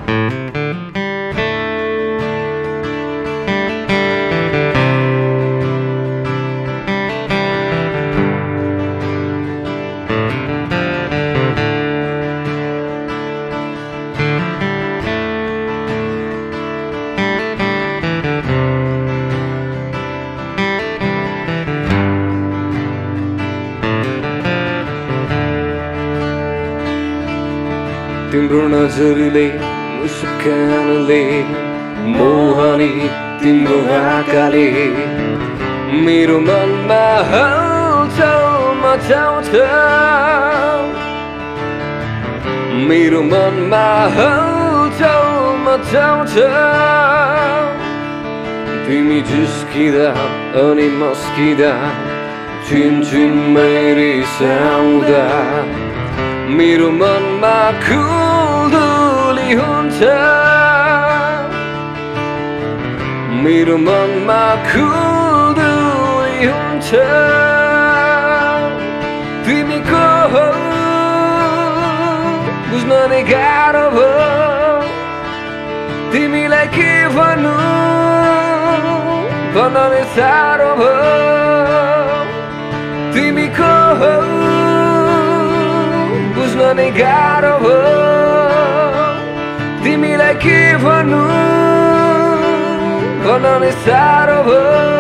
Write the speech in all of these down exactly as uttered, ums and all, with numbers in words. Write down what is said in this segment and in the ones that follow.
तिम्रो नजरले मुस्कानले मोहनी तिम्रो आँखाले मेरो मनमा हलचल मचाउँछ मेरो मनमा हलचल मचाउँछ तिमी झुस्किँदा अनि मस्किँदा छिन छिनमै रिसाउँदा मेरो मनमा खुल्दुली हुन्छ मेरो मनमा खुल्दुली हुन्छ तिमी को हो बुझ्न नै गाह्रो भयो तिमीलाई के भन्नु भन्न नै साह्रो भयो तिमी को हो बुझ्न नै गाह्रो भयो तिमीलाई के भन्नु भन्न नै साह्रो भयो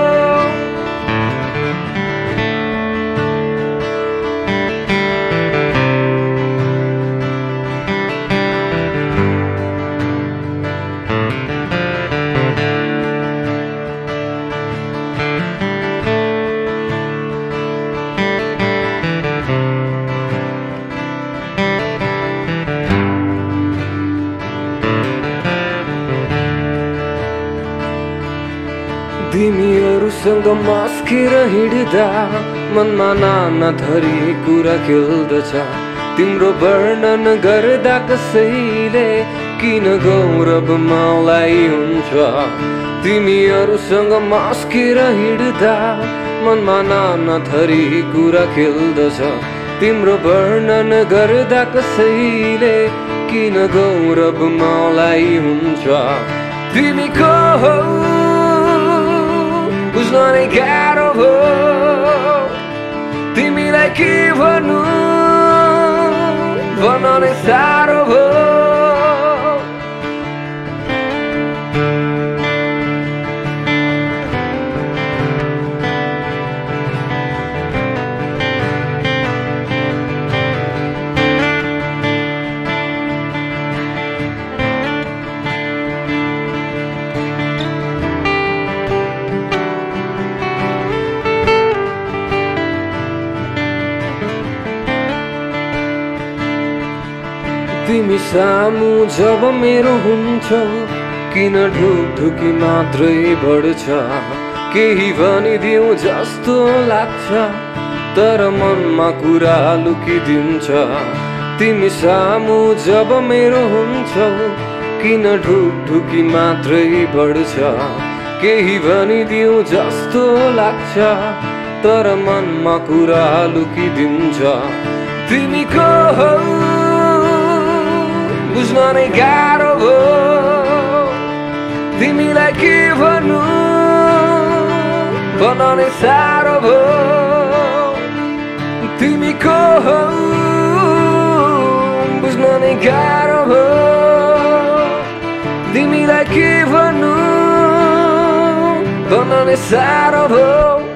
तिमीहरूसँग मस्केर हिँड्दा मनमा नाना थरी कुरा खेल्दछ तिम्रो वर्णन गर्दा कसैले किन गौरव मलाई हुन्छ तिमीहरूसँग मस्केर हिँड्दा मनमा नाना थरी कुरा खेल्दछ तिम्रो वर्णन गर्दा कसैले किन गौरव मलाई हुन्छ तिमी को हो बुझ्न नै गाह्रो भयो तिमीलाई के भन्नु भन्न नै साह्रो भयो तिमी सामु जब मेरो हुन्छौ किन ढुकढुकी मात्रै बढ्छ केही भनिदिऊ जस्तो लाग्छ तर मनमा कुरा लुकिदिन्छ तिमी सामु जब मेरो हुन्छौ किन ढुकढुकी मात्रै बढ्छ केही भनिदिऊ जस्तो लाग्छ तर मनमा कुरा लुकिदिन्छ तिमी को हो बुझ्न नै गाह्रो भयो तिमीलाई के भन्नु भन्न नै साह्रो भयो तिमी को हो बुझ्न नै गाह्रो भयो तिमीलाई के भन्नु भन्न नै साह्रो भयो